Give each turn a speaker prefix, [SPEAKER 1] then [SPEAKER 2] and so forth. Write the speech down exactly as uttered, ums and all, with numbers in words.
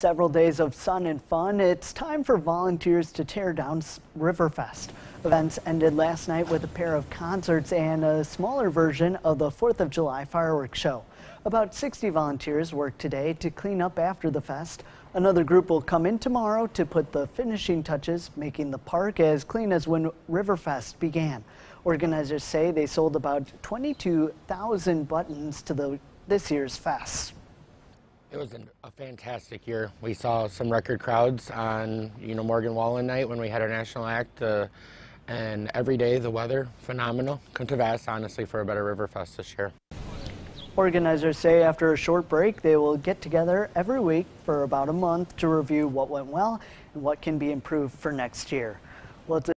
[SPEAKER 1] Several days of sun and fun, it's time for volunteers to tear down Riverfest. Events ended last night with a pair of concerts and a smaller version of the fourth of July fireworks show. About sixty volunteers worked today to clean up after the fest. Another group will come in tomorrow to put the finishing touches, making the park as clean as when Riverfest began. Organizers say they sold about twenty-two thousand buttons to the, this year's fest.
[SPEAKER 2] It was an, a fantastic year. We saw some record crowds on, you know, Morgan Wallen night when we had our national act, uh, and every day the weather, phenomenal. Couldn't have asked, honestly, for a better Riverfest this year.
[SPEAKER 1] Organizers say after a short break, they will get together every week for about a month to review what went well and what can be improved for next year. Well, it's